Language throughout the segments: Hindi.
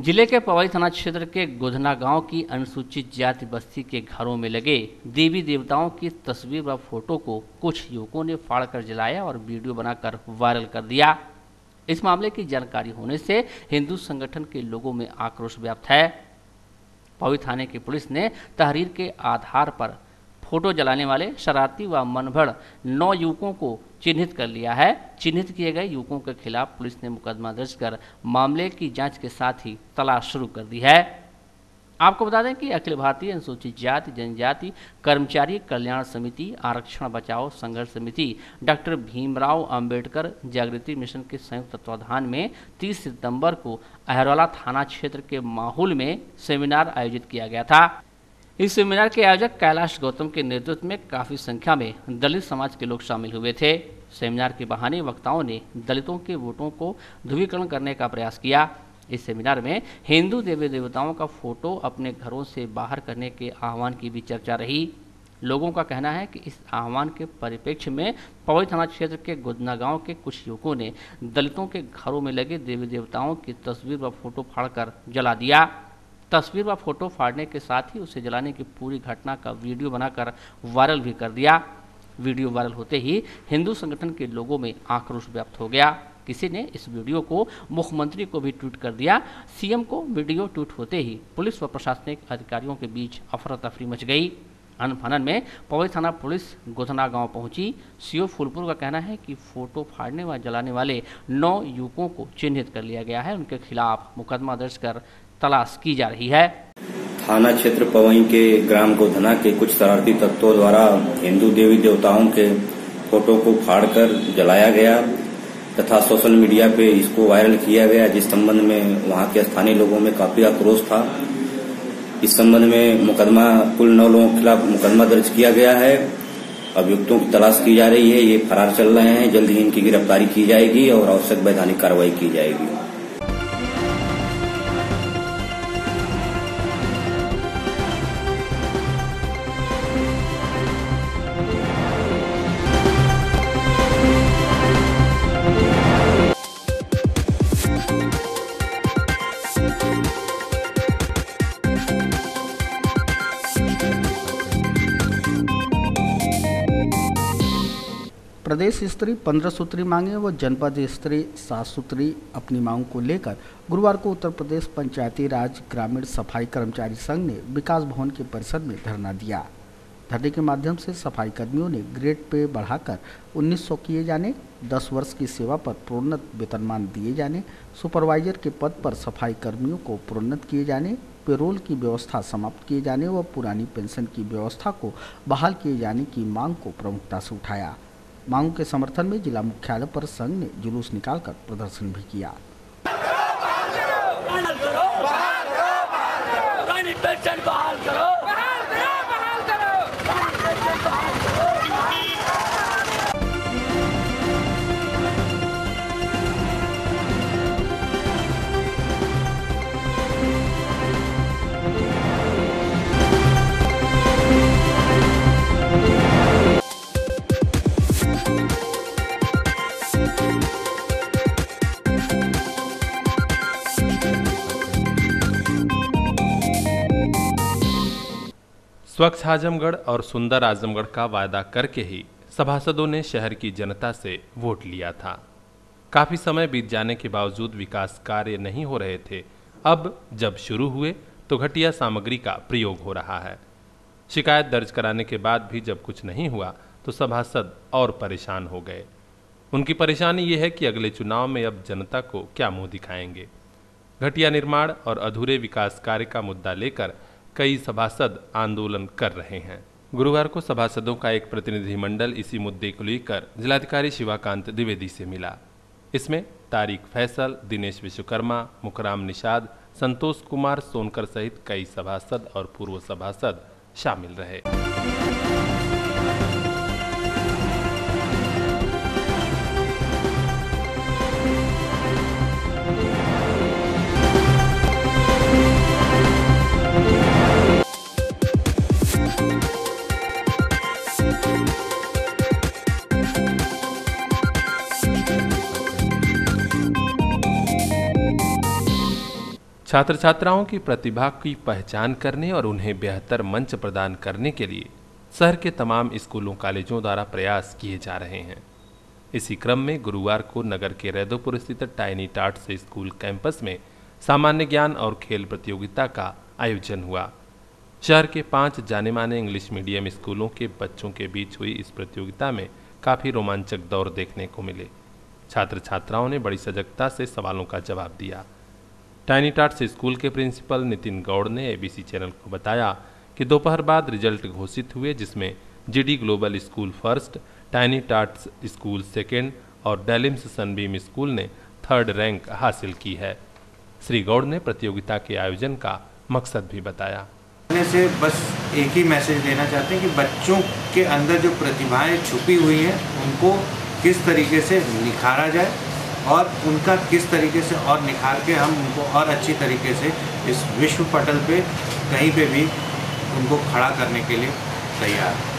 जिले के पवई थाना क्षेत्र के गोधना गांव की अनुसूचित जाति बस्ती के घरों में लगे देवी देवताओं की तस्वीर व फोटो को कुछ युवकों ने फाड़कर जलाया और वीडियो बनाकर वायरल कर दिया। इस मामले की जानकारी होने से हिंदू संगठन के लोगों में आक्रोश व्याप्त है। पवई थाने की पुलिस ने तहरीर के आधार पर फोटो जलाने वाले शरारती व मनभड़ 9 युवकों को चिन्हित कर लिया है। चिन्हित किए गए युवकों के खिलाफ पुलिस ने मुकदमा दर्ज कर मामले की जांच के साथ ही तलाश शुरू कर दी है। आपको बता दें कि अखिल भारतीय अनुसूचित जाति जनजाति कर्मचारी कल्याण समिति, आरक्षण बचाओ संघर्ष समिति, डॉक्टर भीमराव अंबेडकर जागृति मिशन के संयुक्त तत्वाधान में 30 सितंबर को अहरवाला थाना क्षेत्र के माहौल में सेमिनार आयोजित किया गया था। इस सेमिनार के आयोजक कैलाश गौतम के नेतृत्व में काफी संख्या में दलित समाज के लोग शामिल हुए थे। सेमिनार के बहाने वक्ताओं ने दलितों के वोटों को ध्रुवीकरण करने का प्रयास किया। इस सेमिनार में हिंदू देवी देवताओं का फोटो अपने घरों से बाहर करने के आह्वान की भी चर्चा रही। लोगों का कहना है कि इस आह्वान के परिप्रेक्ष्य में पवई थाना क्षेत्र के गोधना गांव के कुछ युवकों ने दलितों के घरों में लगे देवी देवताओं की तस्वीर व फोटो फाड़कर जला दिया। तस्वीर व फोटो फाड़ने के साथ ही उसे जलाने की पूरी घटना का वीडियो बनाकर वायरल भी कर दिया। वीडियो वायरल होते ही हिंदू संगठन के लोगों में आक्रोश व्याप्त हो गया। किसी ने इस वीडियो को मुख्यमंत्री को भी ट्वीट कर दिया। सीएम को वीडियो ट्वीट होते ही पुलिस व प्रशासनिक अधिकारियों के बीच अफरा तफरी मच गई। अनफनन में पवई थाना पुलिस गोधना गांव पहुंची। सीओ फूलपुर का कहना है कि फोटो फाड़ने व जलाने वाले 9 युवकों को चिन्हित कर लिया गया है। उनके खिलाफ मुकदमा दर्ज कर तलाश की जा रही है। थाना क्षेत्र पवई के ग्राम गोधना के कुछ शरारती तत्वों द्वारा हिंदू देवी देवताओं के फोटो को फाड़कर जलाया गया तथा सोशल मीडिया पे इसको वायरल किया गया, जिस संबंध में वहां के स्थानीय लोगों में काफी आक्रोश था। इस संबंध में कुल 9 लोगों के खिलाफ मुकदमा दर्ज किया गया है। अभियुक्तों की तलाश की जा रही है। ये फरार चल रहे हैं। जल्द ही इनकी गिरफ्तारी की जाएगी और आवश्यक वैधानिक कार्रवाई की जाएगी। प्रदेश स्तरीय 15 सूत्री मांगे व जनपद स्तरीय 7 सूत्री अपनी मांग को लेकर गुरुवार को उत्तर प्रदेश पंचायती राज ग्रामीण सफाई कर्मचारी संघ ने विकास भवन के परिसर में धरना दिया। धरने के माध्यम से सफाई कर्मियों ने ग्रेड पे बढ़ाकर 1900 किए जाने, 10 वर्ष की सेवा पर प्रोन्नत वेतनमान दिए जाने, सुपरवाइजर के पद पर सफाई कर्मियों को प्रोन्नत किए जाने, पेरोल की व्यवस्था समाप्त किए जाने व पुरानी पेंशन की व्यवस्था को बहाल किए जाने की मांग को प्रमुखता से उठाया। मांगों के समर्थन में जिला मुख्यालय पर संघ ने जुलूस निकालकर प्रदर्शन भी किया। स्वच्छ आजमगढ़ और सुंदर आजमगढ़ का वायदा करके ही सभासदों ने शहर की जनता से वोट लिया था। काफी समय बीत जाने के बावजूद विकास कार्य नहीं हो रहे थे। अब जब शुरू हुए तो घटिया सामग्री का प्रयोग हो रहा है। शिकायत दर्ज कराने के बाद भी जब कुछ नहीं हुआ तो सभासद और परेशान हो गए। उनकी परेशानी ये है कि अगले चुनाव में अब जनता को क्या मुंह दिखाएंगे। घटिया निर्माण और अधूरे विकास कार्य का मुद्दा लेकर कई सभासद आंदोलन कर रहे हैं। गुरुवार को सभासदों का एक प्रतिनिधिमंडल इसी मुद्दे को लेकर जिलाधिकारी शिवाकांत द्विवेदी से मिला। इसमें तारिक फैसल, दिनेश विश्वकर्मा, मुकराम निषाद, संतोष कुमार सोनकर सहित कई सभासद और पूर्व सभासद शामिल रहे। छात्र छात्राओं की प्रतिभा की पहचान करने और उन्हें बेहतर मंच प्रदान करने के लिए शहर के तमाम स्कूलों कॉलेजों द्वारा प्रयास किए जा रहे हैं। इसी क्रम में गुरुवार को नगर के रैदोपुर स्थित टाइनी टाट्स स्कूल कैंपस में सामान्य ज्ञान और खेल प्रतियोगिता का आयोजन हुआ। शहर के 5 जाने माने इंग्लिश मीडियम स्कूलों के बच्चों के बीच हुई इस प्रतियोगिता में काफ़ी रोमांचक दौर देखने को मिले। छात्र छात्राओं ने बड़ी सजगता से सवालों का जवाब दिया। टाइनी टाट्स स्कूल के प्रिंसिपल नितिन गौड़ ने एबीसी चैनल को बताया कि दोपहर बाद रिजल्ट घोषित हुए, जिसमें GD global school first, tiny tots school second और डेलिम्स सनबीम स्कूल ने 3rd रैंक हासिल की है। श्री गौड़ ने प्रतियोगिता के आयोजन का मकसद भी बताया। से बस एक ही मैसेज देना चाहते हैं कि बच्चों के अंदर जो प्रतिभाएं छुपी हुई हैं उनको किस तरीके से निखारा जाए और उनका किस तरीके से और निखार के हम उनको और अच्छी तरीके से इस विश्व पटल पे कहीं पे भी उनको खड़ा करने के लिए तैयार हैं।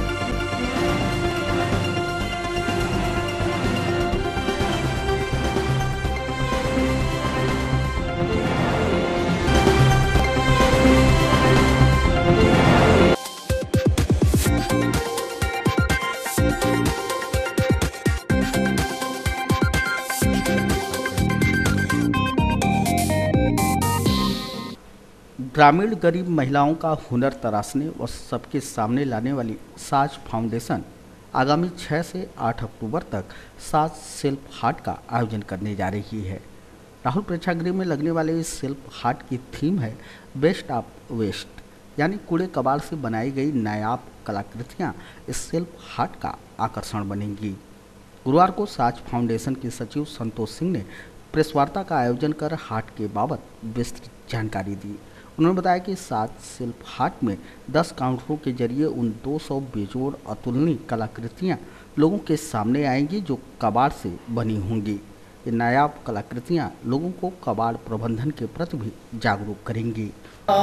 ग्रामीण गरीब महिलाओं का हुनर तराशने व सबके सामने लाने वाली साज फाउंडेशन आगामी 6 से 8 अक्टूबर तक साज सेल्फ हाट का आयोजन करने जा रही है। राहुल प्रेक्षागृह में लगने वाले इस सेल्फ हाट की थीम है बेस्ट ऑफ वेस्ट, यानी कूड़े कबाड़ से बनाई गई नायाब कलाकृतियाँ इस सेल्फ हाट का आकर्षण बनेंगी। गुरुवार को साज फाउंडेशन के सचिव संतोष सिंह ने प्रेस वार्ता का आयोजन कर हाट के बाबत विस्तृत जानकारी दी। उन्होंने बताया कि साज सेल्फ हाट में 10 काउंटरों के जरिए उन 200 बेजोड़ अतुलनीय कलाकृतियाँ लोगों के सामने आएंगी जो कबाड़ से बनी होंगी। ये नायाब कलाकृतियाँ लोगों को कबाड़ प्रबंधन के प्रति भी जागरूक करेंगी।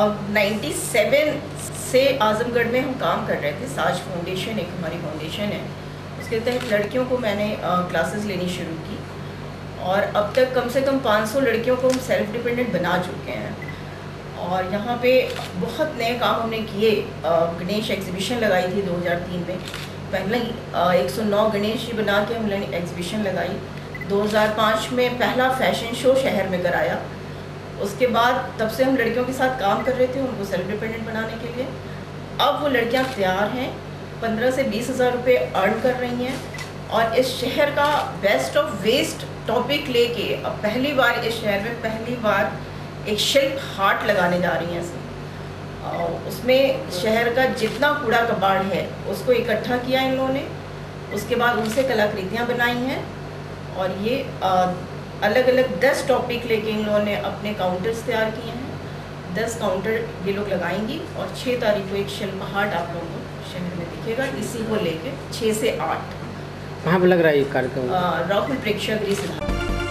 97 से आजमगढ़ में हम काम कर रहे थे। साज फाउंडेशन एक हमारी फाउंडेशन है, उसके तहत लड़कियों को मैंने क्लासेस लेनी शुरू की और अब तक कम से कम 500 लड़कियों को हम सेल्फ डिपेंडेंट बना चुके हैं। और यहाँ पे बहुत नए काम हमने किए। गणेश एग्जीबिशन लगाई थी 2003 में, पहले ही 109 गणेश जी बना के हमने एग्जीबिशन लगाई। 2005 में पहला फैशन शो शहर में कराया। उसके बाद तब से हम लड़कियों के साथ काम कर रहे थे उनको सेल्फ डिपेंडेंट बनाने के लिए। अब वो लड़कियाँ तैयार हैं, 15 से 20 हज़ार रुपये अर्न कर रही हैं और इस शहर का बेस्ट ऑफ वेस्ट टॉपिक लेके अब पहली बार इस शहर में पहली बार एक शिल्प हाट लगाने जा रही हैं। उसमें शहर का जितना कूड़ा कबाड़ है उसको इकट्ठा किया इन लोगों ने, उसके बाद उनसे कलाकृतियाँ बनाई हैं और ये अलग अलग 10 टॉपिक लेके इन लोगों ने अपने काउंटर्स तैयार किए हैं। 10 काउंटर ये लोग लगाएंगी और 6 तारीख को एक शिल्प हाट आप लोगों को शहर में दिखेगा। इसी को लेके 6 से 8 कहाँ पर लग रहा है ये कार्यक्रम? राहुल प्रेक्षागृह से।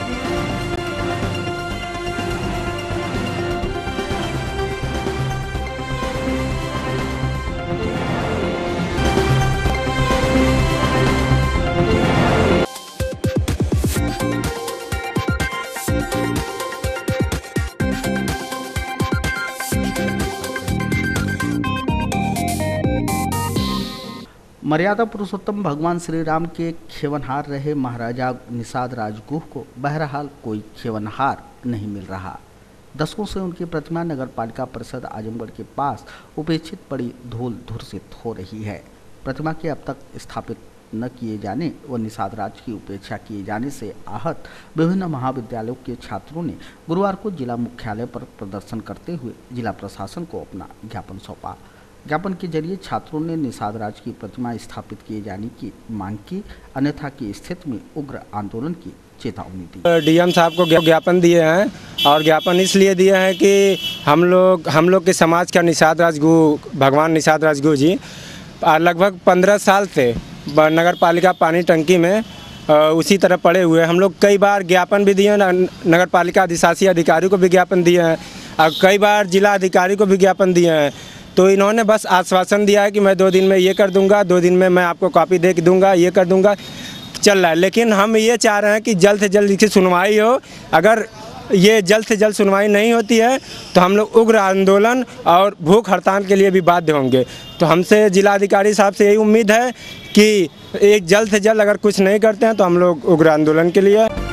मर्यादा पुरुषोत्तम भगवान श्री राम के खेवनहार रहे महाराजा निषाद राजगुह को बहरहाल कोई खेवनहार नहीं मिल रहा। दशकों से उनकी प्रतिमा नगर पालिका परिषद आजमगढ़ के पास उपेक्षित पड़ी धूल धूर्षित हो रही है। प्रतिमा के अब तक स्थापित न किए जाने व निषाद राज की उपेक्षा किए जाने से आहत विभिन्न महाविद्यालयों के छात्रों ने गुरुवार को जिला मुख्यालय पर प्रदर्शन करते हुए जिला प्रशासन को अपना ज्ञापन सौंपा। ज्ञापन के जरिए छात्रों ने निषाद राज की प्रतिमा स्थापित किए जाने की मांग की, अन्यथा की स्थिति में उग्र आंदोलन की चेतावनी दी। डीएम साहब को ज्ञापन दिए हैं और ज्ञापन इसलिए दिए हैं कि हम लोग के समाज का निषाद राजगुह भगवान निषाद राजगुह जी लगभग 15 साल से नगर पालिका पानी टंकी में उसी तरह पड़े हुए। हम लोग कई बार ज्ञापन भी दिए, नगर पालिका अधिशासी अधिकारी को भी ज्ञापन दिए हैं और कई बार जिला अधिकारी को भी ज्ञापन दिए हैं। तो इन्होंने बस आश्वासन दिया है कि मैं 2 दिन में ये कर दूंगा, 2 दिन में मैं आपको कॉपी दे दूंगा, ये कर दूंगा, चल रहा है। लेकिन हम ये चाह रहे हैं कि जल्द से जल्द इसकी सुनवाई हो। अगर ये जल्द से जल्द सुनवाई नहीं होती है तो हम लोग उग्र आंदोलन और भूख हड़ताल के लिए भी बाध्य होंगे। तो हमसे जिलाधिकारी साहब से यही उम्मीद है कि एक जल्द से जल्द अगर कुछ नहीं करते हैं तो हम लोग उग्र आंदोलन के लिए